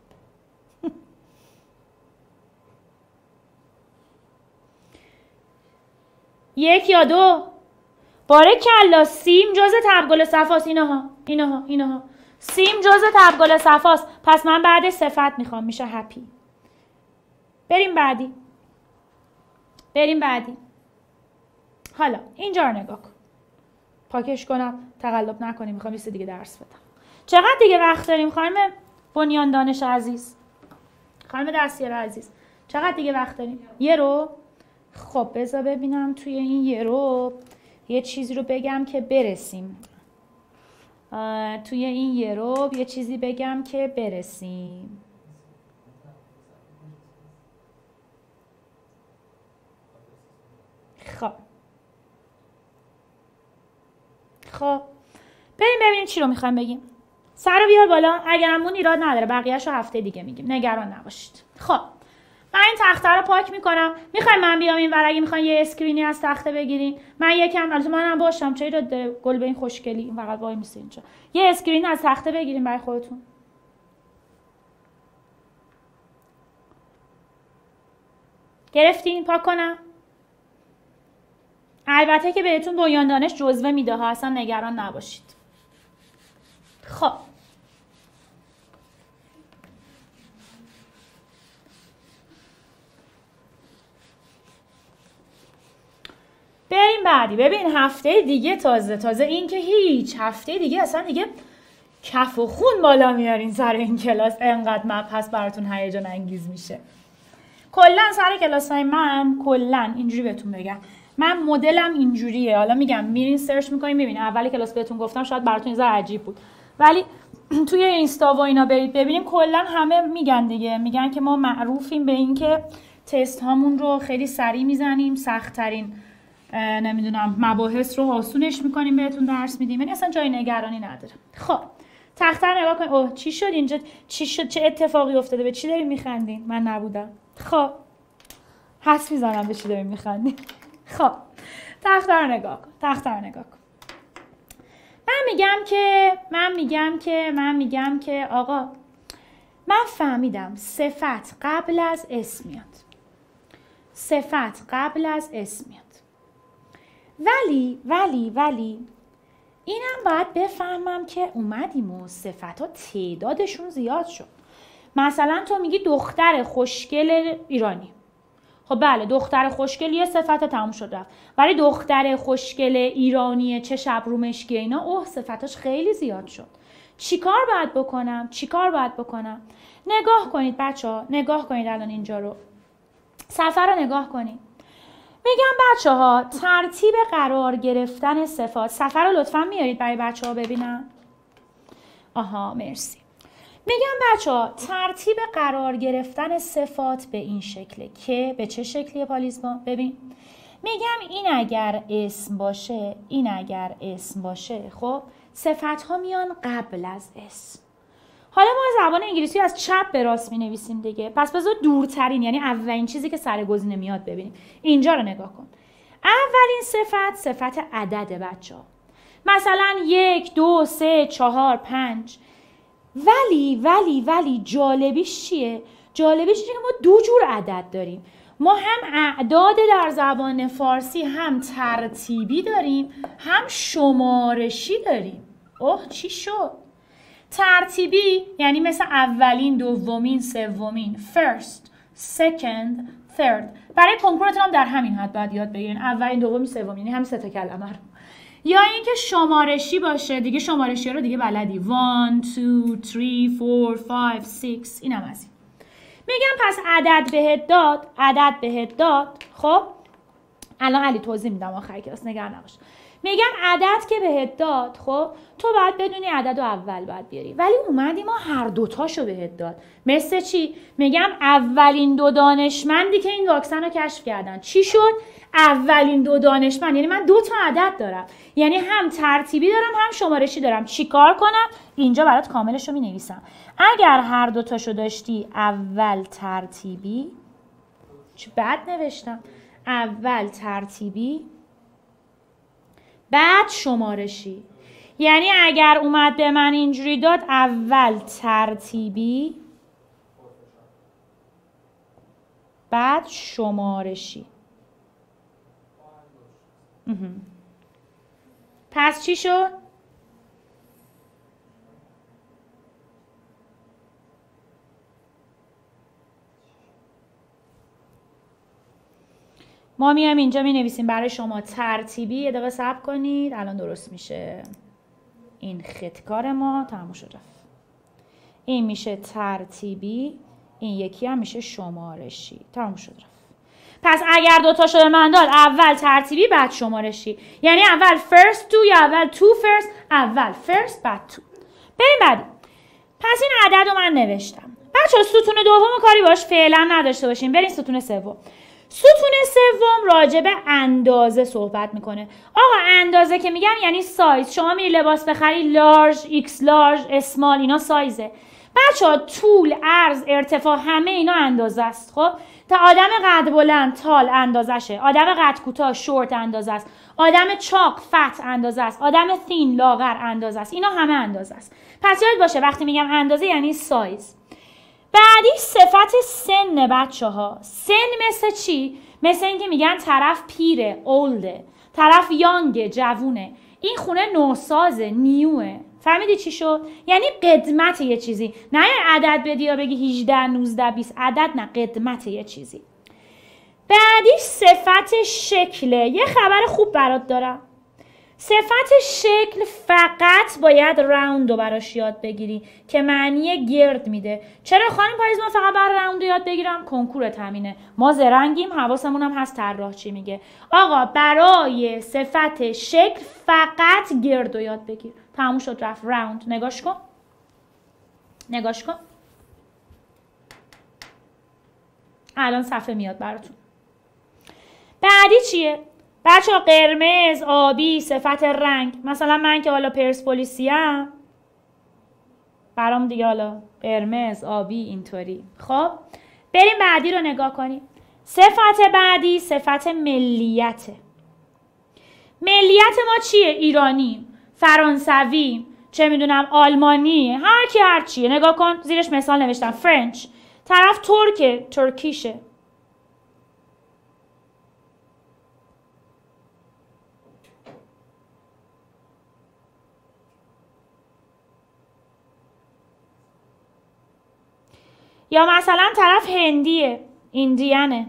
1 یا 2. بارکالله. سیم جزء تب گل صفاست. اینها. سیم جزء تب گل صفاست. پس من بعدش صفت میخوام، میشه هپی. بریم بعدی. حالا اینجا رو نگاه کن. پاکش کنم، تقلب نکنیم. میخوام یه دیگه درس بدم. چقدر دیگه وقت داریم خانم بنیان دانش عزیز؟ خانم دستیار عزیز چقدر دیگه وقت داریم؟ 1 رو؟ خب بذار ببینم توی این 1 رو یه چیزی رو بگم که برسیم. توی این 1 رو یه چیزی بگم که برسیم. خب بریم ببینیم چی رو میخوایم بگیم. سر رو بیار بالا. اگرمون ایراد نداره بقیه‌اش رو هفته دیگه میگیم، نگران نباشید. خب من این تخته رو پاک میکنم. میخوایم من بیام این ور اگه میخواین یه اسکرینی از تخته بگیرین. من یکم البته منم باشم، چرا گل به این خوشگلی این فقط وای میسه اینجا. یه اسکرین از تخته بگیرین برای خودتون. گرفتین؟ پاک کنم. البته که بهتون بنیان دانش جزوه میده ها، اصلا نگران نباشید. خب بریم بعدی. ببین هفته دیگه تازه این که هیچ، هفته دیگه اصلا دیگه کف و خون بالا میارین سر این کلاس، انقدر مبحث براتون هیجان انگیز میشه. کلا سر کلاس های من کلا اینجوری بهتون بگم، من مدلم اینجوریه. حالا میگم میرین سرچ میکنین میبینین. اولی کلاس بهتون گفتم شاید براتون یه ذره عجیب بود، ولی توی اینستا و اینا برید ببینیم کلا همه میگن دیگه، میگن که ما معروفیم به این که تست هامون رو خیلی سریع میزنیم، سخت ترین نمیدونم مباحث رو آسونش میکنیم بهتون درس میدیم، یعنی اصلا جای نگرانی نداره. خب تخته رو نگاه کنید. اوه چی شد اینجا؟ چی شد؟ چه اتفاقی افتاده؟ به چی دارین میخندین؟ من نبودم. خب حس میزنم به چی دارین میخندین. خب تخته رو نگاه کن. تخته رو نگاه کن. من میگم که آقا من فهمیدم صفت قبل از اسم میاد. صفت قبل از اسم میاد. ولی اینم باید بفهمم که اومدیم و صفت ها تعدادشون زیاد شد. مثلا تو میگی دختر خوشگل ایرانی. خب بله دختر خوشگل یه صفت تموم شد رفت، ولی دختر خوشگل ایرانی چه شب رو مشکی اینا صفتاش خیلی زیاد شد. چیکار باید بکنم؟ نگاه کنید بچه‌ها، نگاه کنید الان اینجا رو، صفحه رو نگاه کنید. میگم بچه‌ها ترتیب قرار گرفتن صفات، صفحه رو لطفاً میارید برای بچه‌ها ببینم. آها مرسی. میگم بچه‌ها ترتیب قرار گرفتن صفات به این شکله که به چه شکلیه پالیزبان؟ ببین میگم این اگر اسم باشه خب صفت ها میان قبل از اسم. حالا ما زبان انگلیسی از چپ به راست می نویسیم دیگه، پس بذار دورترین یعنی اولین چیزی که سر گزینه میاد ببینیم. اینجا رو نگاه کن. اولین صفت عدده بچه‌ها، مثلا 1 2 3 4 5. ولی جالبیش چیه؟ جالبیش اینه که ما دو جور عدد داریم. ما هم اعداد در زبان فارسی هم ترتیبی داریم هم شمارشی داریم. اوه چی شد؟ ترتیبی یعنی مثل اولین، دومین، سومین، first, second, third. برای کنکورتون هم در همین حد باید یاد بگیرین، اولین، دومین، سومین، یعنی هم سه تا کلمه رو. یا اینکه شمارشی باشه دیگه، شمارشی رو دیگه بلدی 1 2 3 4 5 6 اینم از این. میگم پس عدد بهت داد. خب الان علی توضیح میدم آخر کلاس، نگران نباش. میگم عدد که بهت داد خب تو باید بدونی عدد رو اول باید بیاری، ولی اومدی ما هر دوتاشو بهت داد. مثل چی؟ میگم اولین دو دانشمندی که این واکسن رو کشف کردن چی شد؟ اولین دو دانشمند، یعنی من 2 تا عدد دارم، یعنی هم ترتیبی دارم هم شمارشی دارم. چی کار کنم؟ اینجا برات کاملش رو می نویسم. اگر هر دوتاشو داشتی اول ترتیبی، چه بد نوشتم، اول ترتیبی بعد شمارشی، یعنی اگر اومد به من اینجوری داد اول ترتیبی بعد شمارشی، پس چی شد؟ ما میایم اینجا می نویسیم برای شما ترتیبی. یه دقیقه صبر کنید الان درست میشه. این خطکار ما تموم شد رفت. این میشه ترتیبی، این یکی هم میشه شمارشی. تموم شد رفت. پس اگر دوتا شده من داد اول ترتیبی بعد شمارشی، یعنی اول first to یا اول to first، اول first بعد to. بریم بعد. پس این عدد رو من نوشتم. بچه ستون دوم کاری باش فعلا نداشته باشیم. بریم ستون سوم. ستون سوم راجع به اندازه صحبت میکنه. آقا اندازه که میگم یعنی سایز. شما میری لباس بخری لارج، ایکس لارج، اسمال، اینا سایزه. بچه‌ها طول، عرض، ارتفاع همه اینا اندازه است. خب تا آدم قد بلند تال اندازشه، آدم قد کوتاه شورت اندازه است، آدم چاق فت اندازه است، آدم تین لاغر اندازه است. اینا همه اندازه است. پس یاد باشه وقتی میگم اندازه یعنی سایز. بعدی صفت سن بچه‌ها. سن مثل چی؟ مثل اینکه میگن طرف پیره، اولده، طرف یانگه، جوونه. این خونه نوسازه، نیوه. فهمیدی چی شد؟ یعنی قدمت یه چیزی. نه یه عدد بدی یا بگی 18 19 20 عدد، نه قدمت یه چیزی. بعدی صفت شکله. یه خبر خوب برات دارم. صفت شکل فقط باید راوند رو براش یاد بگیری که معنی گرد میده. چرا خانم پاییزبان فقط بر راوند یاد بگیرم؟ کنکورت همینه. ما زرنگیم، حواسمون هم هست طراح چی میگه. آقا برای صفت شکل فقط گرد رو یاد بگیر. تموم شد رفت. راوند. نگاش کن. نگاش کن. الان صفحه میاد براتون. بعدی چیه؟ بچه‌ها قرمز، آبی، صفت رنگ. مثلا من که حالا پرسپولیسیم برام دیگه حالا قرمز، آبی اینطوری. خب بریم بعدی رو نگاه کنیم. صفت بعدی صفت ملیته. ملیت ما چیه؟ ایرانی، فرانسوی، چه میدونم آلمانی، هر کی هر چیه. نگاه کن زیرش مثال نوشتم فرنچ. طرف ترکه، ترکیشه. یا مثلا طرف هندیه، ایندیانه.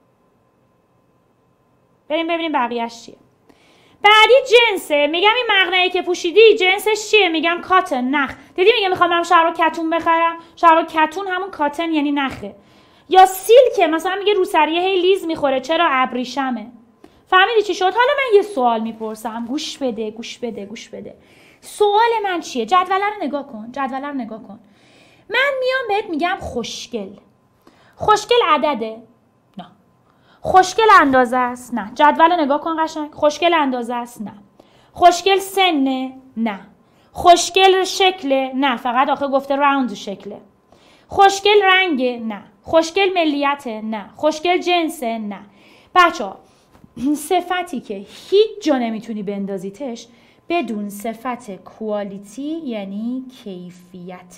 بریم ببینیم بقیهش چیه. بعدی جنسه. میگم این مقنعه که پوشیدی جنسش چیه؟ میگم کاتن، نخ. دیدی میگه میخوام برم شلوار کتون بخرم. شلوار کتون همون کاتن یعنی نخه. یا سیلکه. مثلا میگه روسریه هی لیز میخوره، چرا؟ ابریشمه. فهمیدی چی شد؟ حالا من یه سوال میپرسم. گوش بده گوش بده گوش بده. سوال من چیه؟ جدوله رو نگاه کن. جدوله رو نگاه کن. من میام بهت میگم خوشگل. خوشگل عدده؟ نه. خوشگل اندازه است؟ نه. جدول نگاه کن قشنگ. خوشگل اندازه است؟ نه. خوشگل سنه؟ نه. خوشگل شکله؟ نه. فقط آخه گفته راوند شکله. خوشگل رنگه؟ نه. خوشگل ملیته؟ نه. خوشگل جنسه؟ نه. بچه‌ها صفتی که هیچ جا نمیتونی بندازیتش بدون صفت کوالیتی یعنی کیفیته.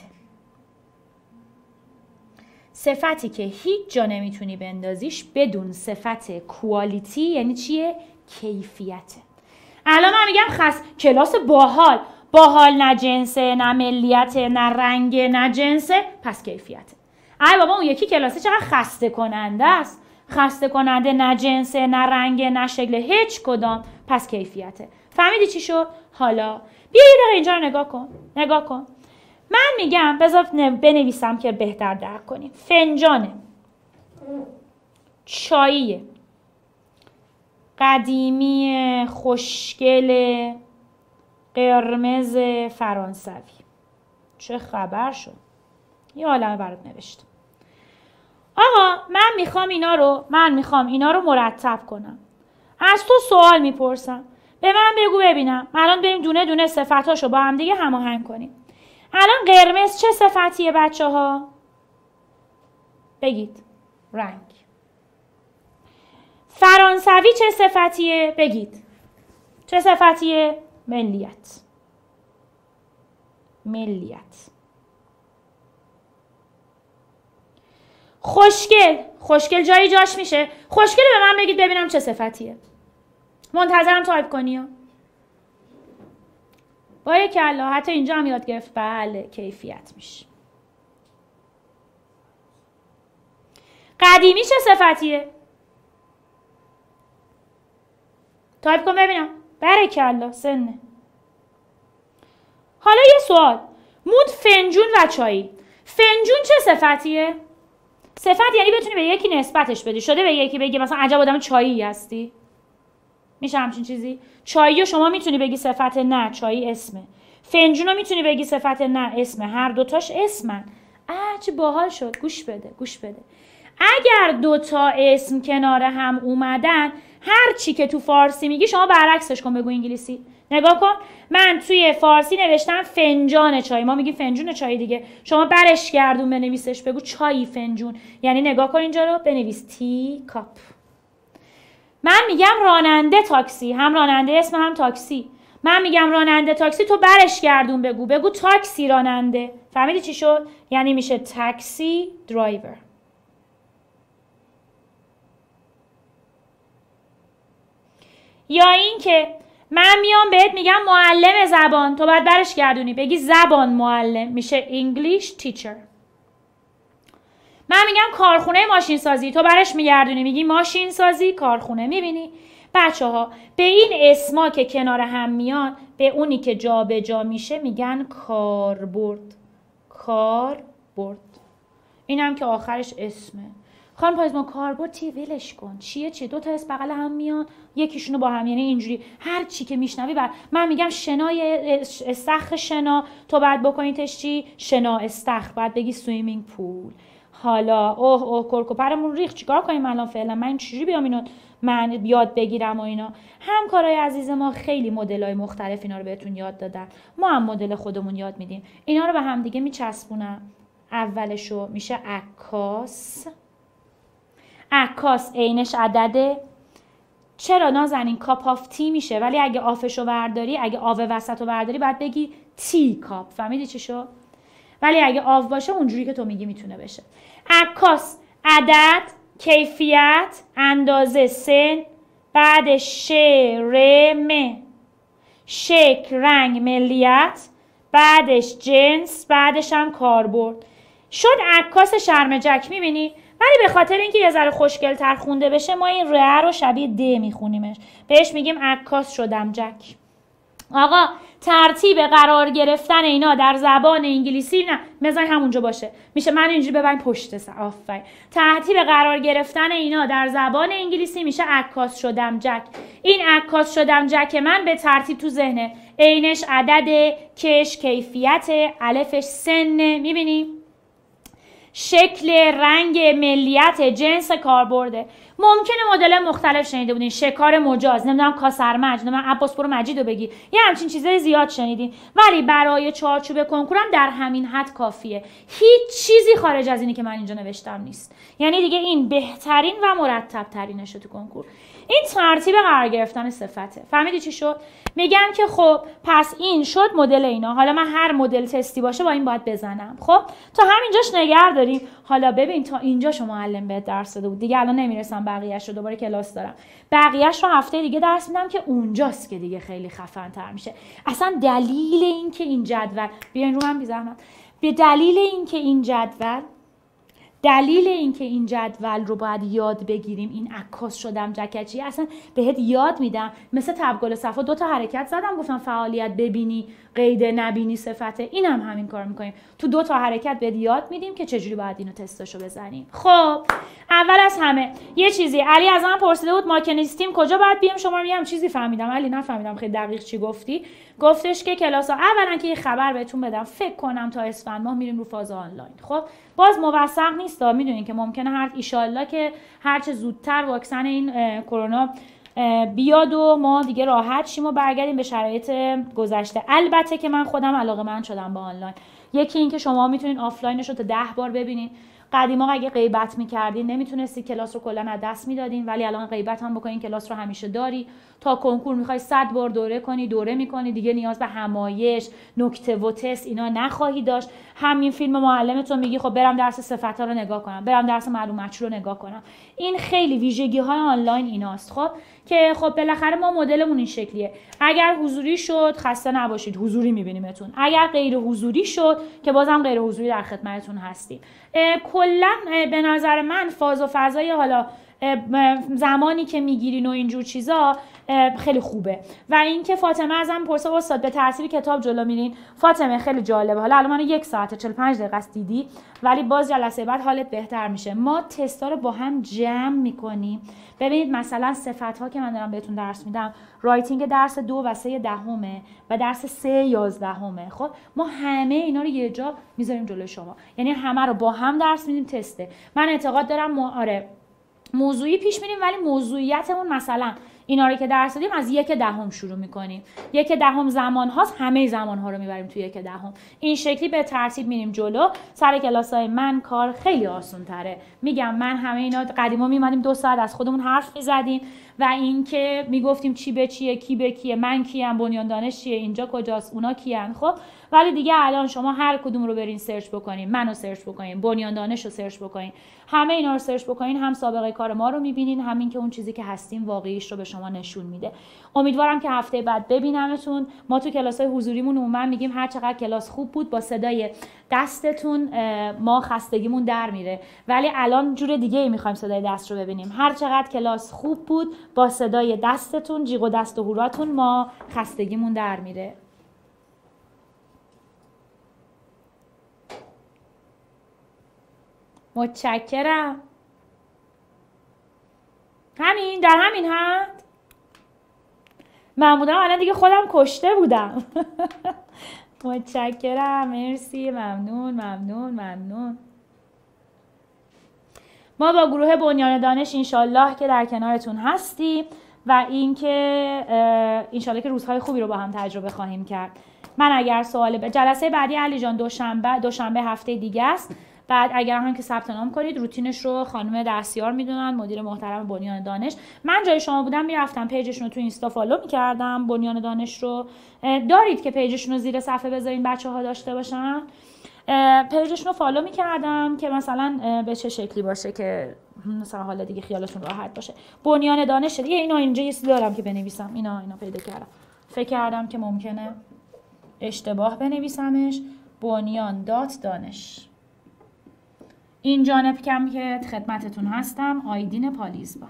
صفتی که هیچ جا نمیتونی بندازیش بدون صفت کوالیتی یعنی چیه؟ کیفیته. الان من میگم کلاس باحال. باحال نه جنسه، نه ملیته، نه رنگه، نه جنسه، پس کیفیته. ای بابا اون یکی کلاسه چقدر خسته کننده است. خسته کننده، نه جنسه، نه رنگه، نه شکل، هیچ کدام، پس کیفیته. فهمیدی چی شد؟ حالا بیا یه دقیقه اینجا رو نگاه کن. نگاه کن. من میگم بذار بنویسم که بهتر درک کنیم. فنجانه، چاییه، قدیمی، خوشگل، قرمز، فرانسوی. چه خبر شد؟ یه عالمه برات نوشتم. آقا من میخوام اینا رو مرتب کنم. از تو سوال میپرسم. به من بگو ببینم. الان بریم دونه دونه صفتاشو با هم دیگه هماهنگ کنیم. الان قرمز چه صفتیه بچه ها؟ بگید. رنگ. فرانسوی چه صفتیه؟ بگید. چه صفتیه؟ ملیت. ملیت. خوشگل جایی جاش میشه. خوشگل به من بگید ببینم چه صفتیه. منتظرم تایپ کنی ها. باریکلا، حتی اینجا هم یاد گرفت. بله کیفیت میشه. قدیمی چه صفتیه؟ تایپ کن ببینم. باریکلا، سنه. حالا یه سوال. مود فنجون و چایی. فنجون چه صفتیه؟ صفت یعنی بتونی به یکی نسبتش بدی. شده به یکی بگی مثلا عجب آدم چایی هستی؟ میشه همچین چیزی؟ چایی رو شما میتونی بگی صفت نه، چایی اسمه. فنجون رو میتونی بگی صفت نه، اسمه. هر دوتاش اسمن. چه باحال شد. گوش بده گوش بده. اگر دوتا اسم کنار هم اومدن، هر چی که تو فارسی میگی شما برعکسش کن بگو انگلیسی. نگاه کن. من توی فارسی نوشتم فنجان چای. ما میگیم فنجون چای دیگه. شما برش گردون بنویسش بگو چای فنجون. یعنی نگاه کن اینجا رو بنویس تی کاپ. من میگم راننده تاکسی. هم راننده اسم هم تاکسی. من میگم راننده تاکسی، تو برش گردون بگو تاکسی راننده. فهمیدی چی شد؟ یعنی میشه تاکسی درایور. یا این که من میام بهت میگم معلم زبان، تو باید برش گردونی بگی زبان معلم، میشه English teacher. من میگم کارخونه ماشین سازی، تو برش میگردونی میگی ماشین سازی کارخونه. میبینی؟ بچه ها به این اسما که کنار هم میان، به اونی که جا به جا میشه میگن کاربرد. کاربرد. این هم که آخرش اسمه. خانم پایزمان کاربرد چیه؟ ولش کن. چیه؟ دو تا اسم بغل هم میان، یکیشونو با هم، یعنی اینجوری هر چی که میشنوی من میگم شنای استخر شنا، تو بعد بکنیدش چی؟ شنا استخر، بعد بگی سویمینگ پول. حالا اوه کرکوپرمون ریخت، چیکار کنیم الان فعلا؟ من چجوری بیام اینو من یاد بگیرم و اینا؟ همکارای عزیز ما خیلی مدل‌های مختلف اینا رو بهتون یاد دادن، ما هم مدل خودمون یاد میدیم. اینا رو به هم دیگه میچسبونم. اولشو میشه عکاس. عکاس عینش عدده. چرا نازنین؟ کاپ آف تی میشه، ولی اگه آفشو برداری، اگه آو وسطو برداری باید بگی تی کاپ. فهمیدی چی شد؟ ولی اگه آو باشه اونجوری که تو میگی میتونه بشه. عکاس عدد، کیفیت، اندازه، سن، بعد ش ر م، شکل، رنگ، ملیت، بعدش جنس، بعدش هم کاربرد. شد عکاس شرمجک. میبینی؟ ولی به خاطر اینکه یه ذره خوشگل‌تر خونده بشه ما این ر رو شبیه د میخونیمش، بهش میگیم عکاس شدم جک. آقا ترتیب قرار گرفتن اینا در زبان انگلیسی نه مثلا همونجا باشه، میشه من اینجوری ببین پشت سر. آفرین. ترتیب قرار گرفتن اینا در زبان انگلیسی میشه عکاس شدم جک. این عکاس شدم جک من به ترتیب تو ذهنه. عینش عدد، کش کیفیت، الفش سن، میبینی؟ شکل، رنگ، ملیت، جنس، کاربرده. ممکنه مدل مختلف شنیده بودین، شکار مجاز، نمیدونم کاسرمج، نمیدونم عباس برو مجیدو بگی، یه همچین چیزای زیاد شنیدین، ولی برای چارچوب کنکورم در همین حد کافیه. هیچ چیزی خارج از اینی که من اینجا نوشتم نیست. یعنی دیگه این بهترین و مرتب ترینشه تو کنکور. این ترتیب قرار گرفتن صفته. فهمیدی چی شد؟ میگم که خب پس این شد مدل اینا. حالا من هر مدل تستی باشه با این باید بزنم. خب تا همینجاش نگه داریم. حالا ببین تا اینجا شما معلم بهت درس داده بود دیگه، الان نمیرسم بقیه‌اش رو، دوباره کلاس دارم. بقیه‌اش رو هفته دیگه درس میدم که اونجاست که دیگه خیلی خفن تر میشه. اصلا دلیل این که این جدول بیاین رو من بی زحمت، به دلیل این که این جدول رو باید یاد بگیریم، این عکاس شدم جکچی اصلا بهت یاد میدم. مثل تبگل صفا 2 تا حرکت زدم گفتم فعالیت ببینی قید نبینی صفته، اینم همین کار میکنیم. تو 2 تا حرکت بهت یاد میدیم که چجوری باید اینو تستاشو بزنیم. خب اول از همه یه چیزی علی از من پرسیده بود ماکینیستیم کجا باید بیام، شما میگم چیزی فهمیدم علی نفهمیدم خیلی دقیق چی گفتی. گفتش که کلاس اولا که یه خبر بهتون بدم، فکر کنم تا اسفند ماه میریم رو فاز آنلاین. خب باز موثق نیست، میدونین که ممکنه هر ایشالله که هر چه زودتر واکسن این کرونا بیاد و ما دیگه راحت شیم و برگردیم به شرایط گذشته. البته که من خودم علاقه‌مند شدم با آنلاین. یکی این که شما میتونین آفلاینش رو تا 10 بار ببینین. قدیما اگه غیبت میکردین نمیتونستی کلاس رو کلا از دست میدادین، ولی الان غیبت هم بکنین کلاس رو همیشه داری. تا کنکور میخوای 100 بار دوره میکنی، دیگه نیاز به همایش، نکته و تست اینا نخواهی داشت. همین فیلم معلمتون میگی خب برم درس صفت‌ها رو نگاه کنم، برم درس معلوم مجهول رو نگاه کنم. این خیلی ویژگی‌های آنلاین ایناست. خب که خب بالاخره ما مدلمون این شکلیه. اگر حضوری شد خسته نباشید، حضوری میبینیمتون. اگر غیر حضوری شد که بازم غیر حضوری در خدمتتون هستیم. کلا به نظر من فاز و فضای حالا زمانی که میگیرین و اینجور چیزا خیلی خوبه. و اینکه فاطمه ازم پرسه استاد به ترتیب کتاب جلو میرین؟ فاطمه خیلی جالبه. حالا الان 1 ساعت 45 دقیقه است دیدی، ولی باز جلسه بعد حالت بهتر میشه. ما تستا رو با هم جمع میکنیم. ببینید مثلا صفت‌ها که من دارم بهتون درس میدم، رایتینگ درس 2 و 3 دهمه و درس 3 11. خب ما همه اینا رو یه جا میذاریم جلوی شما، یعنی همه رو با هم درس میدیم. تسته. من اعتقاد دارم موضوعی پیش میریم، ولی موضوعیتمون مثلا اینا رو که درس دادیم از 1/10 شروع میکنیم. 1/10 زمان هاست، همه زمان ها رو میبریم توی 1/10. این شکلی به ترتیب میریم جلو. سر کلاسای من کار خیلی آسان تره. میگم من همه اینا قدیما میمدیم 2 ساعت از خودمون حرف میزدیم و اینکه میگفتیم چی به چیه، کی به کیه، من کیم، بنیان دانش چیه، اینجا کجاست، اونا کیان. خب ولی دیگه الان شما هر کدوم رو برین سرچ بکنین، منو سرچ بکنین، بنیان دانش رو سرچ بکنین، همه اینا رو سرچ بکنین، هم سابقه کار ما رو میبینین، همین که اون چیزی که هستیم واقعیش رو به شما نشون میده. امیدوارم که هفته بعد ببینمتون. ما تو کلاس‌های حضوریمون عموما میگیم هر چقدر کلاس خوب بود با صدای دستتون ما خستگیمون در میره، ولی الان جور دیگه ای میخوایم صدای دست رو ببینیم. هر چقدر کلاس خوب بود با صدای دستتون، جیغ و دست و هوراتون ما خستگیمون در میره. متشکرم. همین در همین حد من بودم الان دیگه خودم کشته بودم. متشکرم، مرسی، ممنون. ما با گروه بنیان دانش انشالله که در کنارتون هستیم و اینکه انشالله که روزهای خوبی رو با هم تجربه خواهیم کرد. من اگر سوال جلسه بعدی علی جان دوشنبه هفته دیگه است. بعد اگر هم که ثبت نام کنید، روتینش رو خانم دستیار میدونن، مدیر محترم بنیان دانش. من جای شما بودم میرفتم پیجشون رو تو اینستا فالو میکردم، بنیان دانش رو دارید که پیجشون رو زیر صفحه بذارین بچه‌ها داشته باشن. پیجشون رو فالو میکردم که مثلا به چه شکلی باشه که مثلا حالا دیگه خیالتون راحت باشه. بنیان دانش دیگه اینا اینجا یه چیزی دارم که بنویسم. اینا پیدا کردم. فکر کردم که ممکنه اشتباه بنویسمش. بنیان دانش. این جانب کم که خدمتتون هستم. آیدین پالیزبان.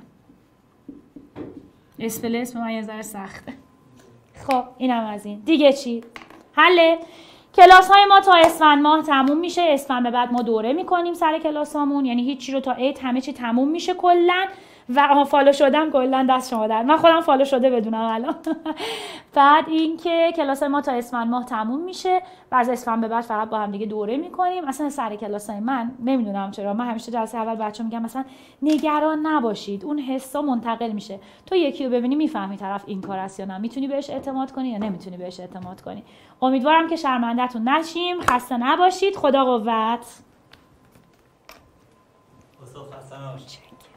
اسم من یه ذره سخته. خب اینم از این. دیگه چی؟ حله. کلاس های ما تا اسفند ماه تموم میشه. اسفند به بعد ما دوره میکنیم سر کلاسامون، یعنی هیچی رو تا عید همه چی تموم میشه کلا. و فالو شدم کلا دست شما در. من خودم فالو شده بدونم الان. بعد اینکه کلاس ما تا اسفند ماه تموم میشه و از اسفند به بعد فقط با هم دیگه دوره میکنیم. اصلا سر کلاسای من نمیدونم چرا من همیشه جلسه اول بچه‌ها میگم مثلا نگران نباشید، اون حسا منتقل میشه. تو یکی رو ببینی میفهمی طرف این کار است یا نه، میتونی بهش اعتماد کنی یا نمیتونی بهش اعتماد کنی. امیدوارم که شرمنده‌تون نشیم. خسته نباشید. خدا قوت.